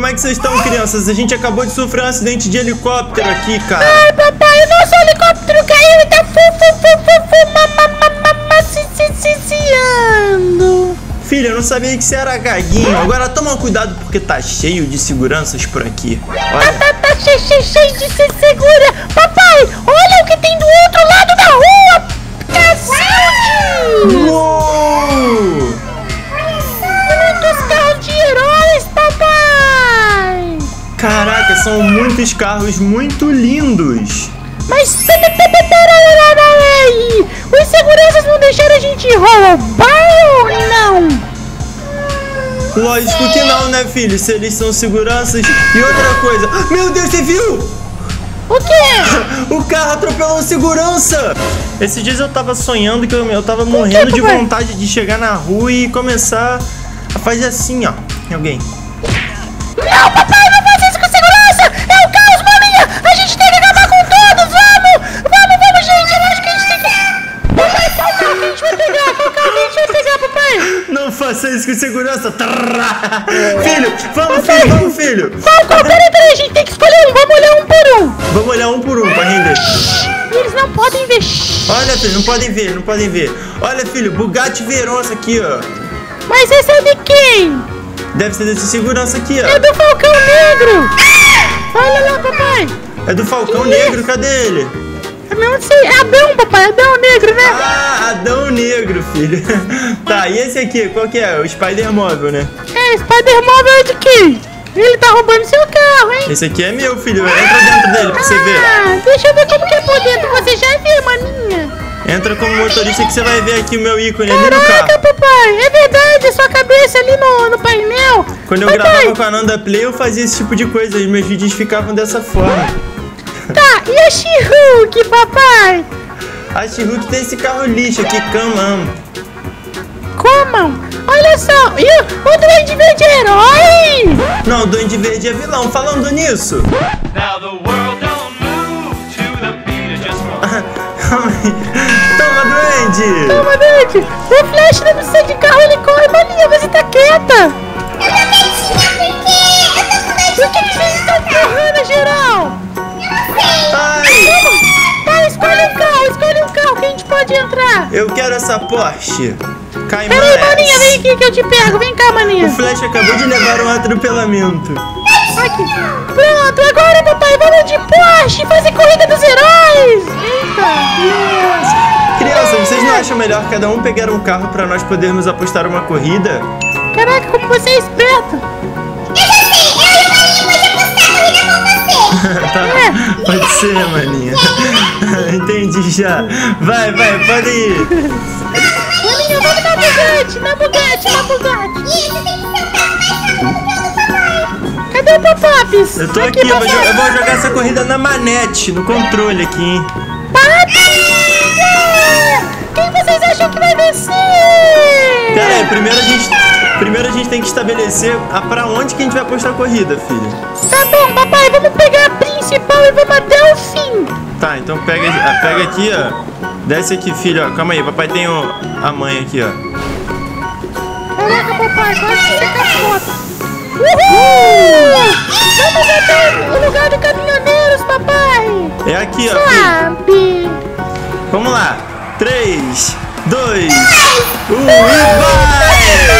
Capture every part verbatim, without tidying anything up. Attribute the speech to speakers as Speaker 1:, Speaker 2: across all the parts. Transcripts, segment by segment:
Speaker 1: é que vocês estão, crianças? A gente acabou de sofrer um acidente de helicóptero aqui, cara.
Speaker 2: Ai, papai, o nosso helicóptero caiu e tá fu, fu, fu, fu, fu, ma, ma, ma, ma, ma, si, si, si, si, ando.
Speaker 1: Filho, eu não sabia que você era gaguinho. Agora toma cuidado porque tá cheio de seguranças por aqui. Olha.
Speaker 2: Tá, tá, tá cheio, cheio, cheio de ser segura. Papai, olha o que tem do outro lado da rua. Cacete!
Speaker 1: Uou!
Speaker 2: Muitos carros de heróis, papai.
Speaker 1: Caraca, são muitos carros muito lindos.
Speaker 2: Mas peraí, os seguranças não deixaram a gente roubar ou não?
Speaker 1: Lógico que não, né, filho? Se eles são seguranças. E outra coisa. Meu Deus, você viu?
Speaker 2: O quê?
Speaker 1: O carro atropelou um segurança. Esses dias eu tava sonhando que eu, eu tava morrendo de vontade de chegar na rua e começar a fazer assim, ó, em alguém.
Speaker 2: Não, papai, não faz isso com segurança! É o caos, maninha! A gente tem que acabar com todos! Vamos! Vamos, vamos, gente! Eu acho que a gente tem que... Papai, qual carro que a gente vai pegar? Qual carro que a gente vai pegar, papai?
Speaker 1: Não faça isso com segurança! Filho, vamos, filho, vamos, filho!
Speaker 2: Falcão, peraí, peraí, a gente tem que escolher um! Vamos olhar um por um!
Speaker 1: Vamos olhar um por um pra render.
Speaker 2: Eles não podem ver!
Speaker 1: Olha, filho, não podem ver, não podem ver. Olha, filho, Bugatti Veyron aqui, ó.
Speaker 2: Mas esse é de quem?
Speaker 1: Deve ser desse segurança aqui, ó.
Speaker 2: É do Falcão Negro! Olha lá, papai!
Speaker 1: É do Falcão
Speaker 2: Que
Speaker 1: Negro,
Speaker 2: isso?
Speaker 1: cadê ele?
Speaker 2: Eu não sei, é Adão, papai, Adão Negro, né?
Speaker 1: Ah, Adão Negro, filho. Tá, e esse aqui, qual que é? O Spider Móvel, né?
Speaker 2: É, Spider-Móvel é de quem? Ele tá roubando seu carro, hein?
Speaker 1: Esse aqui é meu, filho. Entra dentro dele pra você ver.
Speaker 2: Ah, deixa eu ver como que é por dentro. Você já viu, maninha?
Speaker 1: Entra como motorista que você vai ver aqui o meu ícone ali no
Speaker 2: Caraca,
Speaker 1: carro.
Speaker 2: papai, é verdade, sua cabeça ali no, no painel.
Speaker 1: Quando eu
Speaker 2: papai.
Speaker 1: gravava com a Nanda Play, eu fazia esse tipo de coisa e meus vídeos ficavam dessa forma.
Speaker 2: Tá, e a She-Hulk, papai?
Speaker 1: A She-Hulk tem esse carro lixo aqui, camão.
Speaker 2: Comam? Olha só, e o, o Duende Verde é herói?
Speaker 1: Não, o Duende Verde é vilão. Falando nisso...
Speaker 3: Now the world don't move to the beat of just one.
Speaker 1: Calma aí. Toma, Duende.
Speaker 2: Toma, Duende. O Flash não precisa de carro, ele corre, maninha, você tá quieta.
Speaker 4: Eu tô quietinha porque eu tô com dor de
Speaker 2: Por que que vocês estão correndo, geral?
Speaker 1: Ai,
Speaker 2: Tá, escolhe um carro, escolhe um carro que a gente pode entrar.
Speaker 1: eu quero essa Porsche. Caimã
Speaker 2: Peraí, maninha, vem
Speaker 1: S.
Speaker 2: aqui que eu te pego. Vem cá, maninha.
Speaker 1: O Flash acabou de levar um atropelamento.
Speaker 2: Aqui. Pronto, agora, papai, vamos de Porsche fazer corrida dos heróis. Eita.
Speaker 1: Crianças, vocês não acham melhor cada um pegar um carro pra nós podermos apostar uma corrida?
Speaker 2: Caraca, como você é esperto.
Speaker 4: Eu já sei, eu e o Maninho pode apostar a corrida com você.
Speaker 1: Tá, pode ser, maninha. Entendi já. Vai, vai, pode ir.
Speaker 2: Maninha, vamos na Bugatti, na Bugatti, na Bugatti.
Speaker 4: Isso, tem que ser o carro mais rápido do papai.
Speaker 2: Cadê o Papapis?
Speaker 1: Eu tô aqui, eu vou, jo- eu vou jogar essa corrida na manete, no controle aqui, hein?
Speaker 2: Papi! Quem vocês acham que vai vencer?
Speaker 1: Pera aí, primeiro a gente, primeiro a gente tem que estabelecer a pra onde que a gente vai apostar a corrida, filho.
Speaker 2: Tá bom, papai, vamos pegar a principal e vamos até o fim.
Speaker 1: Tá, então pega, ah, pega aqui, ó. Desce aqui, filho, ó. Calma aí, papai tem o- a mãe aqui, ó.
Speaker 2: Caraca, papai, quase que você capota. Uhul! Vamos até o lugar de caminhoneiros, papai.
Speaker 1: É aqui, ó, filho.
Speaker 2: Sabe?
Speaker 1: Vamos lá. três, dois, um e vai!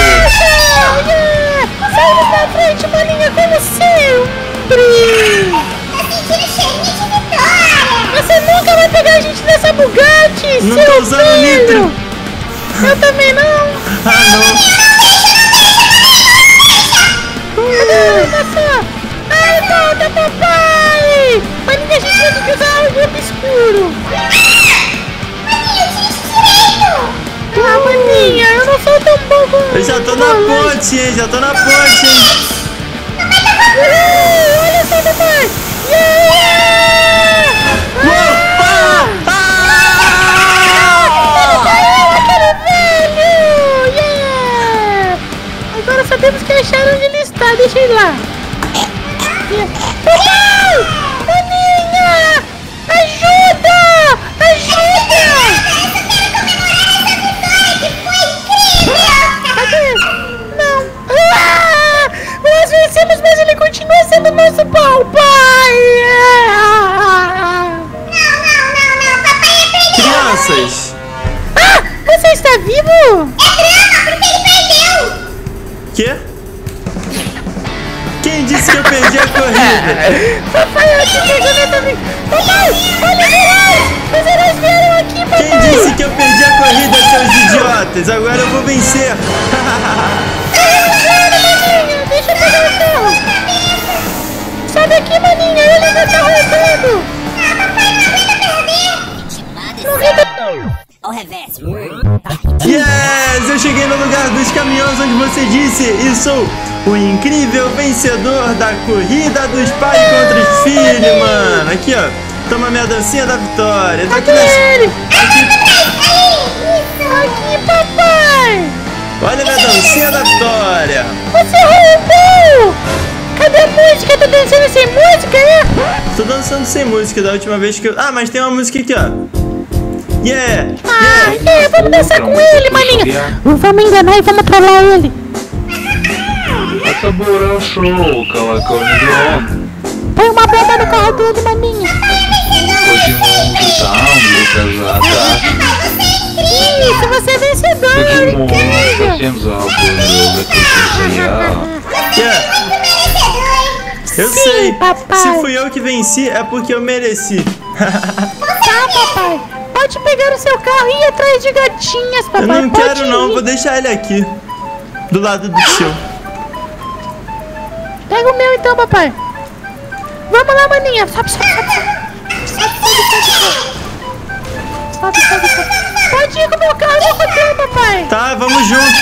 Speaker 2: Yeah! Saímos na frente, maninha, como sempre.
Speaker 4: Tô sentindo cheirinho de vitória.
Speaker 2: Você nunca vai pegar a gente nessa Bugatti,
Speaker 1: Não
Speaker 2: seu
Speaker 1: tô usando
Speaker 2: filho.
Speaker 1: nitro.
Speaker 2: Eu também não.
Speaker 1: Ah, não.
Speaker 2: Olha só. Ai, volta, papai. Maninha, a gente vai ter que usar o grupo escuro.
Speaker 4: Maninho, tira esse direito.
Speaker 2: Ah, maninha, eu não sou tão bom com...
Speaker 1: Eu já tô na ponte, hein? Já tô na ponte, hein?
Speaker 2: Uh, olha só, papai. Yeah!
Speaker 1: Opa! Ah!
Speaker 2: Aquele velho! Yeah! Agora só temos que achar onde ele está. Deixa ele lá. Yeah. Papai! Maninha! Ajuda! Ajuda! Cadê? Não. Ah! Nós vencemos, mas ele continua
Speaker 1: crianças.
Speaker 2: Ah, você está vivo?
Speaker 1: Quê? Quem disse que eu perdi a corrida?
Speaker 2: Papai, eu te pegando também. Papai, olha os heróis! Os heróis vieram aqui, papai!
Speaker 1: Quem disse que eu perdi a corrida, seus idiotas? Agora eu vou vencer.
Speaker 2: Maninha, deixa eu pegar o carro. Sai daqui, maninha, ele ainda tá roubando.
Speaker 5: Ao revés.
Speaker 1: Yes! Eu cheguei no lugar dos caminhões onde você disse e sou o incrível vencedor da corrida dos pais contra os filhos, mano. Aqui, ó. Toma minha dancinha da vitória. Tô aqui
Speaker 2: Cadê
Speaker 1: nas...
Speaker 2: ele? Aqui, papai!
Speaker 1: Olha minha dancinha da vitória.
Speaker 2: Você roubou! Cadê a música? Tá dançando sem música, é?
Speaker 1: Tô dançando sem música da última vez que eu... Ah, mas tem uma música aqui, ó. Yeah!
Speaker 2: Ah, é, vamos dançar com ele, maninha! Vamos enganar e vamos trollar ele!
Speaker 6: Это хорошо, колокольный.
Speaker 2: Põe uma bomba no carro dele, maninha!
Speaker 6: Почему же там доказата?
Speaker 2: Isso, você é vencedor,
Speaker 6: Почему
Speaker 2: incrível!
Speaker 6: совсем забыл, закрутился я?
Speaker 1: Yeah! Eu
Speaker 2: Sim,
Speaker 1: sei!
Speaker 2: papai.
Speaker 1: Se fui eu que venci, é porque eu mereci.
Speaker 2: Tá, papai! Pode pegar o seu carro e ir atrás de gatinhas, papai!
Speaker 1: Eu não
Speaker 2: Pode
Speaker 1: quero não,
Speaker 2: ir.
Speaker 1: vou deixar ele aqui. Do lado do seu.
Speaker 2: Pega o meu então, papai! Vamos lá, maninha! Sobe, sobe, sobe! Sobe, sobe, sobe, sobe! Sobe, sobe, sobe! Pode ir com o meu carro, eu vou com o teu, papai!
Speaker 1: Tá, vamos junto.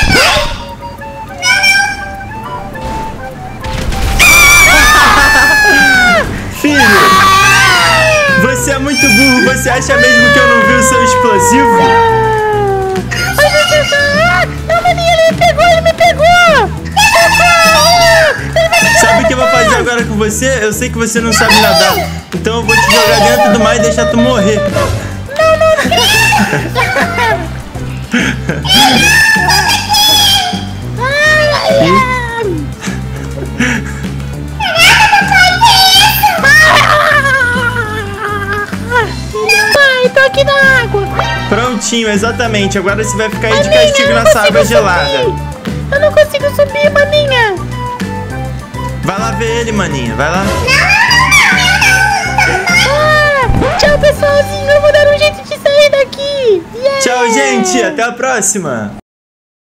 Speaker 1: Filho, você é muito burro. Você acha mesmo que eu não vi o seu explosivo?
Speaker 2: Ai, meu Deus! Ah, não, maninha, ele me pegou, ele me pegou!
Speaker 1: Sabe o que eu vou fazer agora com você? Eu sei que você não sabe nadar. Então eu vou te jogar dentro do mar e deixar tu morrer.
Speaker 2: Pai, tô aqui na água!
Speaker 1: Prontinho, exatamente. Agora você vai ficar aí de
Speaker 2: Maninha,
Speaker 1: castigo
Speaker 2: eu não
Speaker 1: nessa
Speaker 2: consigo
Speaker 1: água gelada.
Speaker 2: subir. Eu não consigo subir, maninha!
Speaker 1: Vai lá ver ele, maninha. Vai lá.
Speaker 2: Ah, tchau, pessoalzinho! Eu vou dar um jeito de sair daqui! Yeah!
Speaker 1: Tchau, gente. Até a próxima.